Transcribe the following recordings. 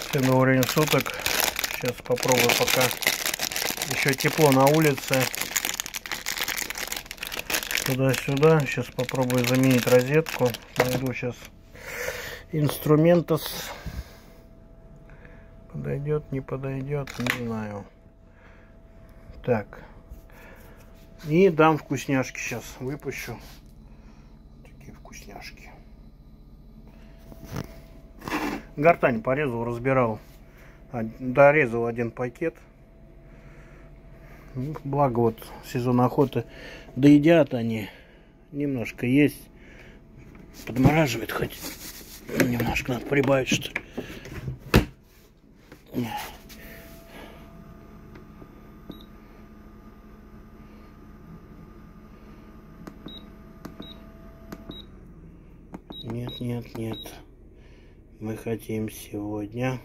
Темное время суток. Сейчас попробую, пока еще тепло на улице. Туда-сюда. Сейчас попробую заменить розетку. Найду сейчас инструментос. Подойдет, не подойдет, не знаю. Так. И дам вкусняшки сейчас. Выпущу. Такие вкусняшки. Гортань порезал, разбирал. Дорезал один пакет. Благо вот сезон охоты. Доедят они. Немножко есть. Подмораживает хоть. Немножко надо прибавить, что ли. Нет, нет, нет. Мы хотим сегодня.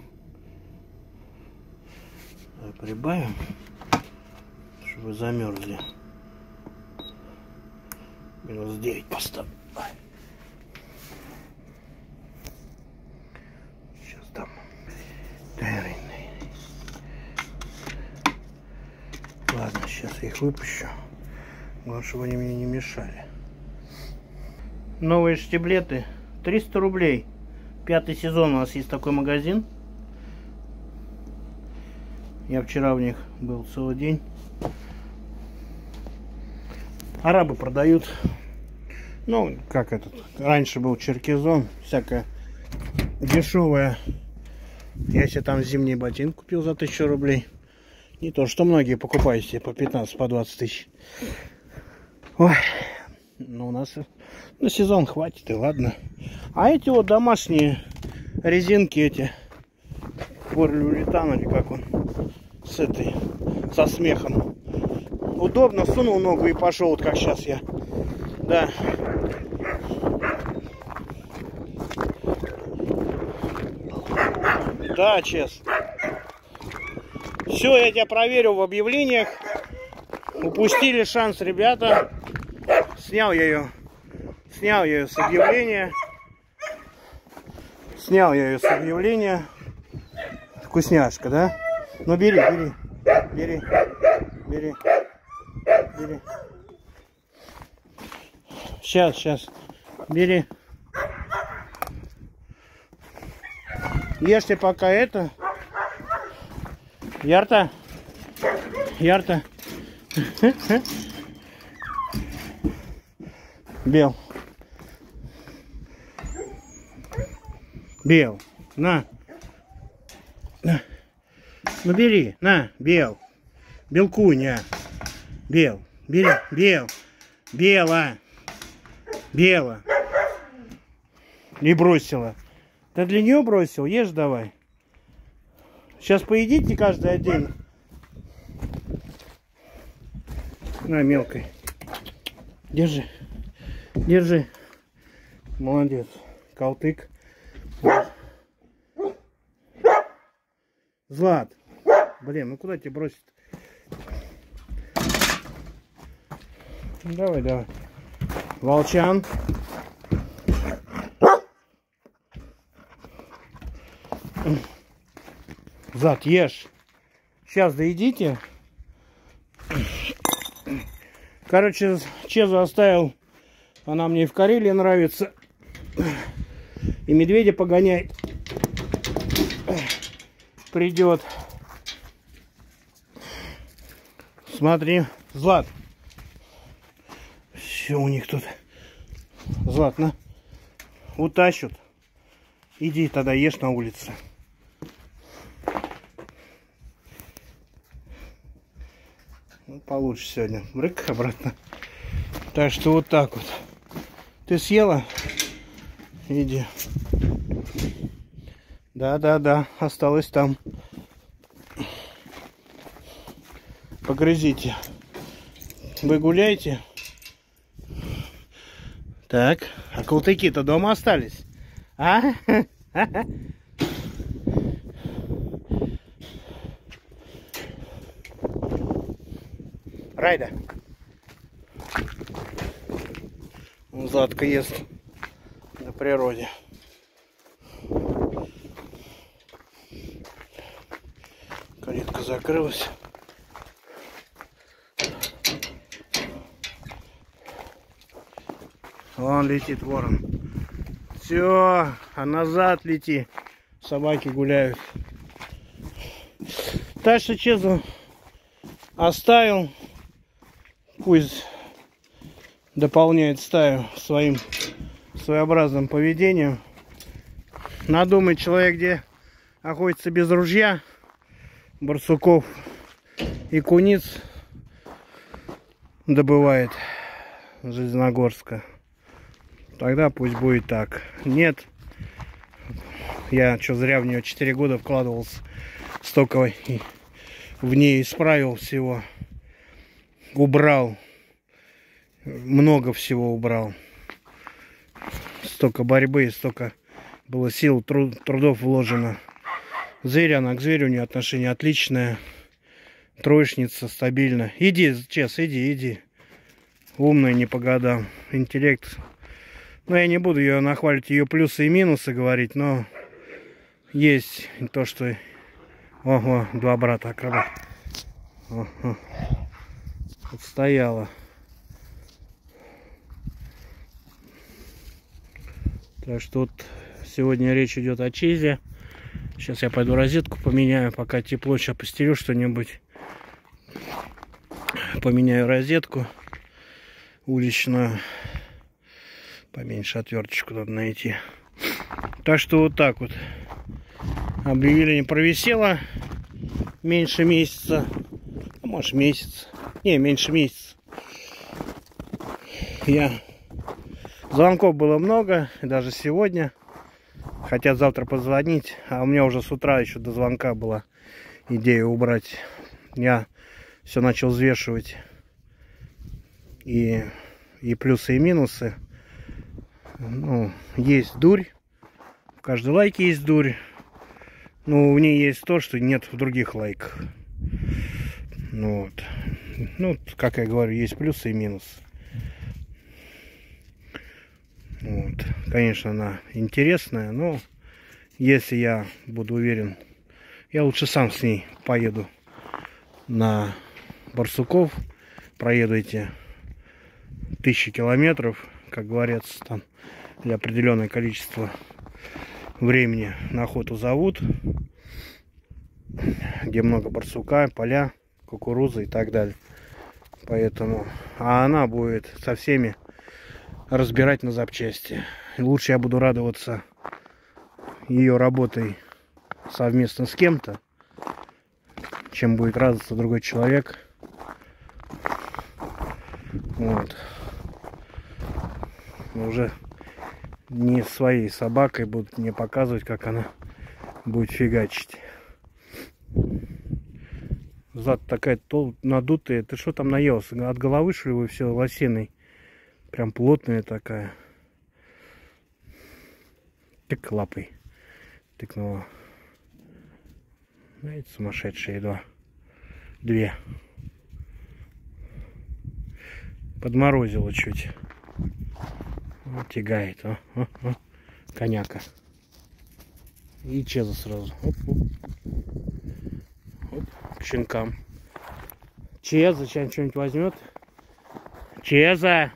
Прибавим, чтобы замерзли. Минус 9 поставь. Сейчас там. Ладно, сейчас я их выпущу. Главное, чтобы они мне не мешали. Новые штиблеты. 300 рублей. 5-й сезон у нас есть такой магазин. Я вчера в них был целый день. Арабы продают. Ну, как этот. Раньше был Черкизон. Всякое дешевое. Я себе там зимний ботинок купил за 1000 рублей. Не то, что многие покупают себе по 15, по 20 тысяч. Ой. Ну, у нас на сезон хватит, и ладно. А эти вот домашние резинки эти. Полиуретан, или как он. С этой, со смехом. Удобно, сунул ногу и пошел, вот как сейчас я. Да. Да, честно. Все, я тебя проверил в объявлениях. Упустили шанс, ребята. Снял я ее с объявления. Снял я ее с объявления. Вкусняшка, да? Ну бери, бери, бери, бери, бери. Сейчас, бери. Ешьте пока это. Ярта. Бел. На. Ну бери, на, Бел. Белкуня. Бел. Бери, Бел. Бела. Не бросила. Ты для нее бросил? Ешь давай. Сейчас поедите каждый отдельно. На, мелкой. Держи. Молодец. Калтык. Злат. Блин, ну куда тебе бросить? Давай. Волчан. Злат, ешь. Сейчас доедите. Короче, Чезу оставил. Она мне и в Карелии нравится. И медведя погоняет. Придет. Смотри, Злат. Все у них тут. Злат, на. Утащут. Иди тогда ешь на улице. Ну, получше сегодня. Брык обратно. Так что вот так вот. Ты съела? Иди. Да. Осталось там. Погрызите. Вы гуляете? Так. А калтыки-то дома остались? А? Райда. Златка ест на природе. Калитка закрылась. Вон летит ворон. Все, а назад лети. Собаки гуляют. Так что Чезу оставил. Пусть дополняет стаю своим своеобразным поведением. Надумает человек, где охотится без ружья, барсуков и куниц добывает Железногорска. Тогда пусть будет так. Нет, я что, зря в нее 4 года вкладывался, столько в ней исправил всего, убрал, много всего убрал, столько борьбы, столько было сил, трудов вложено. Зверь, она к зверю, у нее отношение отличное, троечница, стабильно. Иди, Чес, иди. Умная не по годам, интеллект. Но я не буду ее нахваливать, ее плюсы и минусы говорить, но есть то, что... Ого, 2 брата акробат. Ого. Отстояла. Так что вот сегодня речь идет о Чезе. Сейчас я пойду розетку поменяю, пока тепло, сейчас постелю что-нибудь. Поменяю розетку уличную. Поменьше отверточку надо найти. Так что вот так вот. Объявление провисело меньше месяца. А может месяц. Не, меньше месяца. Звонков было много, даже сегодня. Хотят завтра позвонить, а у меня уже с утра еще до звонка была идея убрать. Я все начал взвешивать и плюсы, и минусы. Ну, есть дурь, в каждой лайке есть дурь, но в ней есть то, что нет в других лайках. Ну, вот. Ну, как я говорю, есть плюсы и минусы. Вот. Конечно, она интересная, но если я буду уверен, я лучше сам с ней поеду на барсуков, проеду эти 1000 километров, как говорится, там для определенное количество времени на охоту зовут, где много барсука, поля, кукуруза и так далее. Поэтому, а она будет со всеми разбирать на запчасти. И лучше я буду радоваться ее работой совместно с кем-то, чем будет радоваться другой человек. Вот. Уже не своей собакой будут мне показывать, как она будет фигачить. Зад такая надутая. Ты что там наелся? От головы, что ли, вы все лосиной? Прям плотная такая. Тык лапой тыкнула. Знаете, сумасшедшие две. Подморозило чуть. Вот тягает. Коняка. И Чеза сразу. Оп, к щенкам. Чеза сейчас что-нибудь возьмет. Чеза.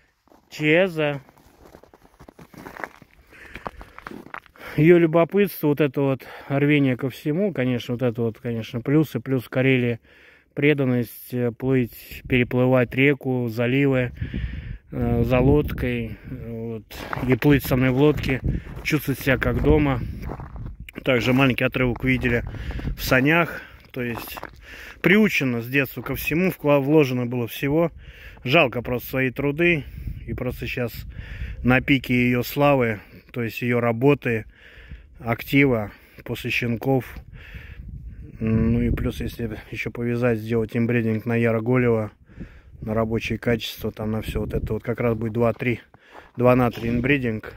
Ее любопытство, вот это вот рвение ко всему, конечно, вот это вот, конечно, плюсы. Плюс Карелия, преданность, плыть, переплывать реку, заливы, за лодкой, вот, и плыть со мной в лодке, чувствовать себя как дома. Также маленький отрывок видели в санях, то есть приучено с детства ко всему, вложено было всего. Жалко просто свои труды, и просто сейчас на пике ее славы, то есть ее работы, актива после щенков. Ну и плюс, если еще повязать, сделать имбридинг на Яра Голева, на рабочие качества, там на все вот это вот как раз будет 2 на 3 инбридинг,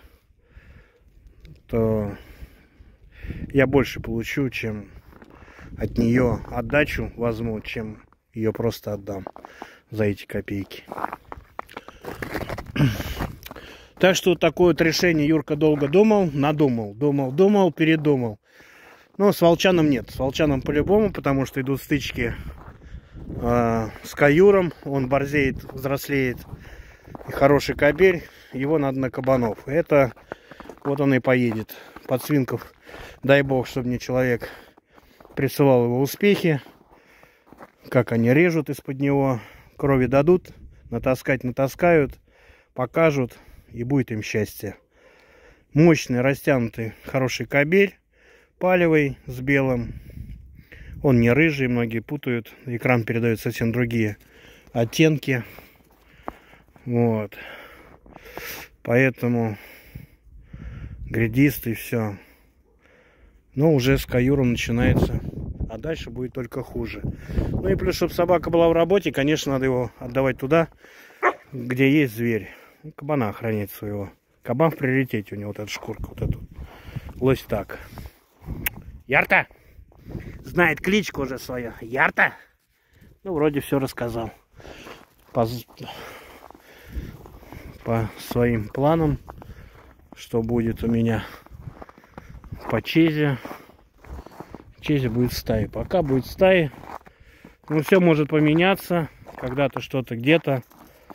то я больше получу, чем от нее отдачу возьму, чем ее просто отдам за эти копейки. Так что такое вот решение Юрка долго думал, надумал, думал, передумал. Но с волчаном нет. С волчаном по-любому, потому что идут стычки с каюром. Он борзеет, взрослеет. И хороший кобель. Его надо на кабанов. Это вот он и поедет. Подсвинков, дай бог, чтобы мне человек присылал его успехи. Как они режут из-под него. Крови дадут. Натаскать натаскают. Покажут. И будет им счастье. Мощный, растянутый, хороший кобель. Палевый, с белым. Он не рыжий, многие путают. Экран передает совсем другие оттенки. Вот. Поэтому грядистый, все. Но уже с каюром начинается. А дальше будет только хуже. Ну и плюс, чтобы собака была в работе, конечно, надо его отдавать туда, где есть зверь. Кабана охранять своего. Кабан в приоритете у него, вот эта шкурка, вот эту. Лось так. Ярта! Знает кличку уже свою. Ярта! Ну, вроде все рассказал. По своим планам, что будет у меня по Чезе. Чезе будет стаи. Пока будет стаи. Ну, все может поменяться. Когда-то что-то где-то.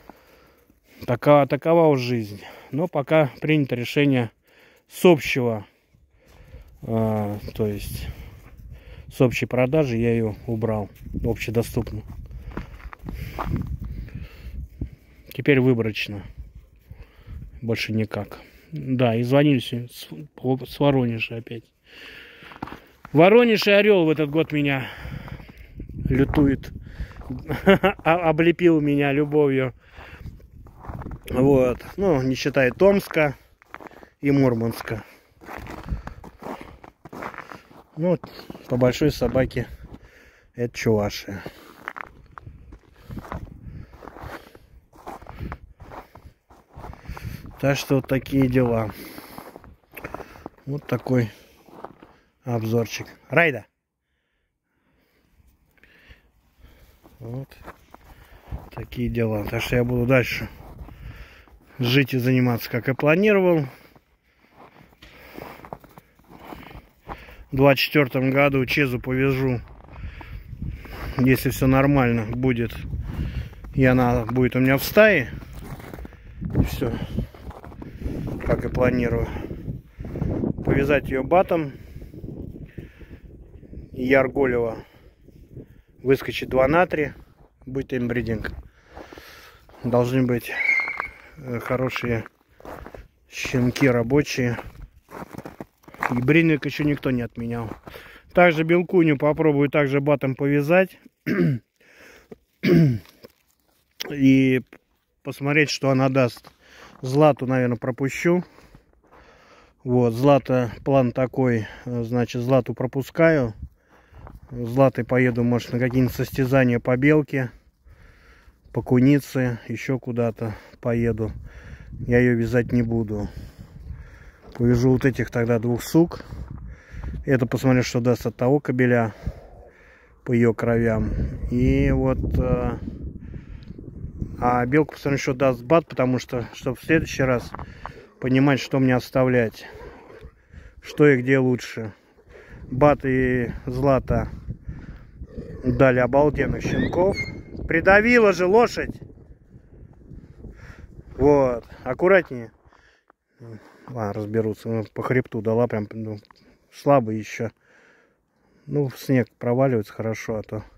Такова уж жизнь. Но пока принято решение с общего, то есть с общей продажи я ее убрал, общедоступно. Теперь выборочно, больше никак. Да, и звонили с Воронежа опять. Воронеж и Орел в этот год меня лютует, облепил меня любовью. Вот, ну, не считая Томска и Мурманска. Ну, по большой собаке это Чувашия. Так что вот такие дела. Вот такой обзорчик. Райда! Вот такие дела. Так что я буду дальше жить и заниматься, как и планировал. В 2024 году Чезу повяжу, если все нормально будет, и она будет у меня в стае. Все, как и планирую. Повязать ее батом. И Ярголева выскочит 2 на 3. Будет инбридинг. Должны быть хорошие щенки рабочие. И бринвик еще никто не отменял. Также белкуню попробую также батом повязать. И посмотреть, что она даст. Злату, наверное, пропущу. Вот, Злата, план такой. Значит, Злату пропускаю. Златой поеду, может, на какие-нибудь состязания по белке. По кунице, еще куда-то поеду. Я ее вязать не буду. Повяжу вот этих тогда 2 сук. Это посмотрю, что даст от того кобеля по ее кровям. И вот а белку посмотрю, что даст бат, потому что, чтобы в следующий раз понимать, что мне оставлять. Что и где лучше. Бат и Злата дали обалденных щенков. Придавила же лошадь. Вот, аккуратнее. Ладно, разберутся. По хребту дала прям, ну, слабо еще. Ну, в снег проваливается хорошо, а то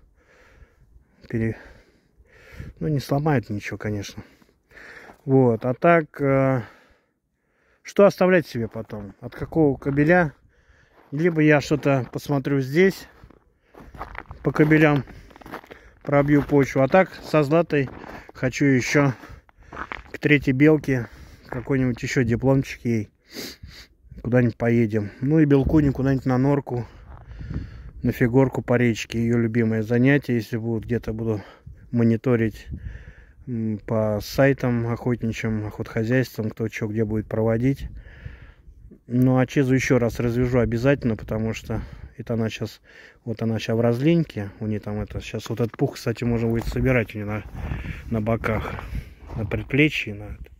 ну, не сломает ничего, конечно. Вот, а так, что оставлять себе потом? От какого кобеля? Либо я что-то посмотрю здесь, по кобелям, пробью почву. А так, со Златой хочу еще к 3-й белке какой-нибудь еще дипломчик ей. Куда-нибудь поедем. Ну и белкуню куда-нибудь на норку, на фигурку по речке. Ее любимое занятие, если будут где-то буду мониторить по сайтам охотничьим, охотхозяйствам, кто что где будет проводить. Ну а Чезу еще раз развяжу обязательно, потому что это она сейчас, вот она сейчас в разлиньке, у нее там это, сейчас вот этот пух, кстати, можно будет собирать у нее на боках, на предплечье, на это.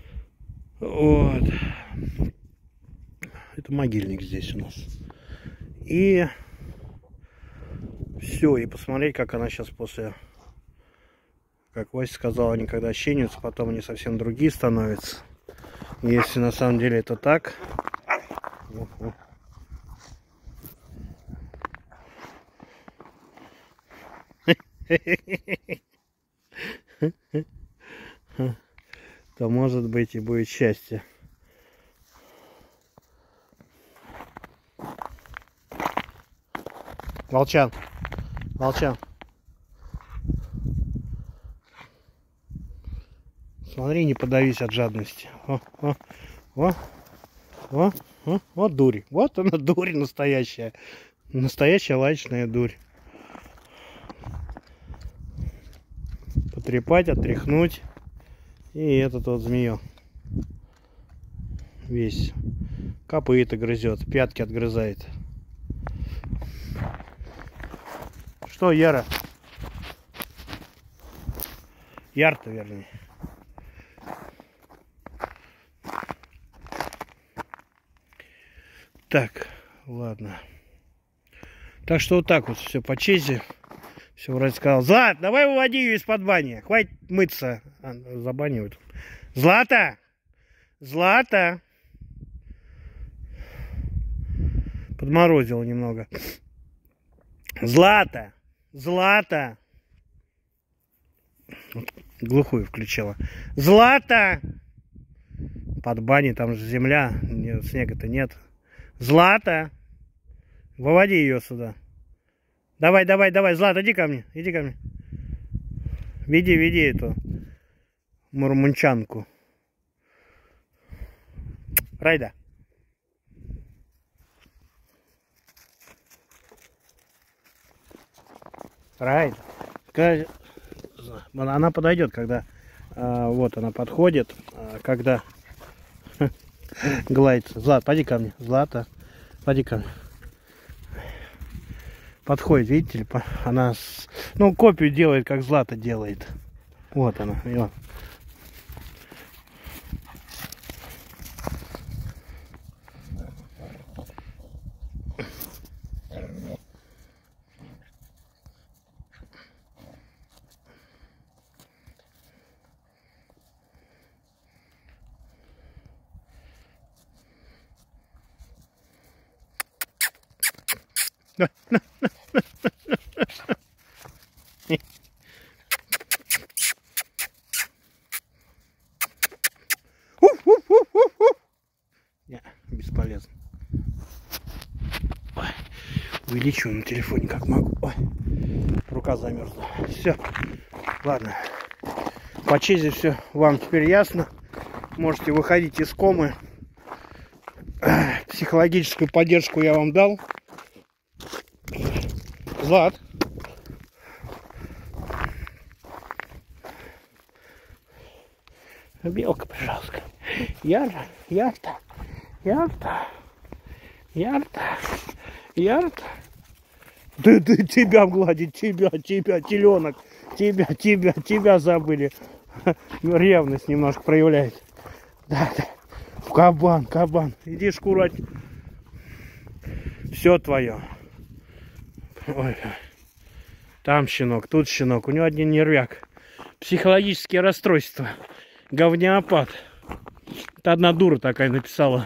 Вот. Это могильник здесь у нас. И все, и посмотреть, как она сейчас после, как Вася сказал, они когда щенятся, потом они совсем другие становятся. Если на самом деле это так, то может быть и будет счастье. Волчан, Волчан. Смотри, не подавись от жадности. Вот дурь. Вот она, дурь настоящая. Настоящая лачная дурь. Потрепать, отряхнуть. И этот вот змею. Весь. Копыта грызет, пятки отгрызает. Что, Яра? Яр-то, вернее. Так, ладно. Так что вот так вот все по чезе. Все вроде сказал. Злат, давай выводи ее из-под бани. Хватит мыться. Забанивают. Злата! Злата! Подморозил немного. Злата! Злата! Глухую включила. Злата! Под баней там же земля. Снега-то нет. Злата! Выводи ее сюда. Давай, давай, давай. Злата, иди ко мне. Иди ко мне. Веди, веди эту мурмунчанку. Райда. Райда. Она подойдет, когда вот она подходит, когда гладится. Злат, поди ко мне. Злата, поди ко мне. Подходит, видите ли, она, ну, копию делает, как Злата делает. Вот она, вот. Не, бесполезно. Ой, увеличиваю на телефоне как могу. Ой, рука замерзла. Все, ладно. По чезе все вам теперь ясно. Можете выходить из комы. Психологическую поддержку я вам дал. Злат. Белка, пожалуйста. Ярта, Ярта, Ярта, Ярта, Ярта. Да тебя гладить, тебя, теленок, тебя забыли. Ревность немножко проявляет. Да. Кабан, иди шкурать. Все твое. Ой. Там щенок, тут щенок. У него один нервяк. Психологические расстройства. Говнеопат. Это одна дура такая написала.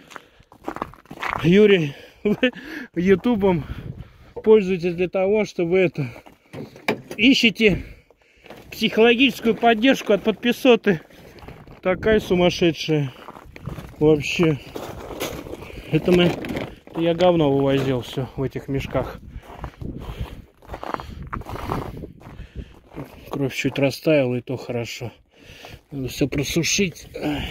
Юрий, вы ютубом пользуетесь для того, чтобы это... Ищите психологическую поддержку от подписоты. Такая сумасшедшая. Вообще. Это я говно вывозил все в этих мешках. Кровь чуть растаяла, и то хорошо. Надо все просушить.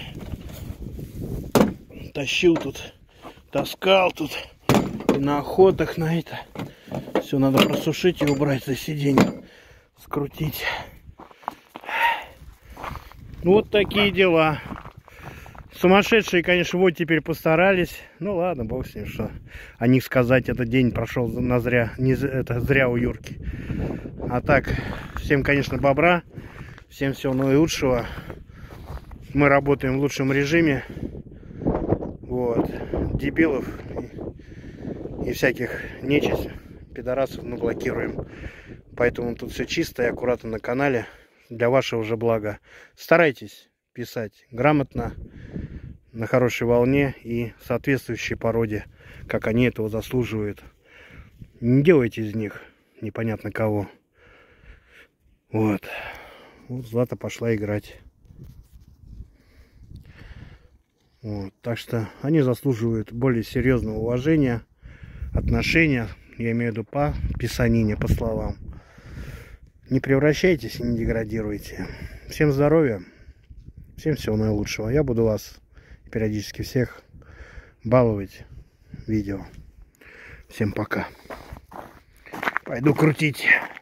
Тащил тут, таскал тут. И на охотах на это. Все надо просушить и убрать за сиденье. Скрутить. Вот такие дела. Сумасшедшие, конечно, вот теперь постарались. Ну ладно, бог с ним, что о них сказать. Этот день прошел на зря. Не это зря у Юрки. А так, всем, конечно, бобра. Всем всего наилучшего. Мы работаем в лучшем режиме. Вот. Дебилов и всяких нечисть, пидорасов мы блокируем. Поэтому тут все чисто и аккуратно на канале. Для вашего же блага. Старайтесь писать грамотно, на хорошей волне и соответствующей породе, как они этого заслуживают. Не делайте из них непонятно кого. Вот. Вот Злата пошла играть. Вот. Так что они заслуживают более серьезного уважения, отношения. Я имею в виду по писанине, по словам. Не превращайтесь и не деградируйте. Всем здоровья. Всем всего наилучшего. Я буду вас периодически всех баловать видео. Всем пока. Пойду крутить.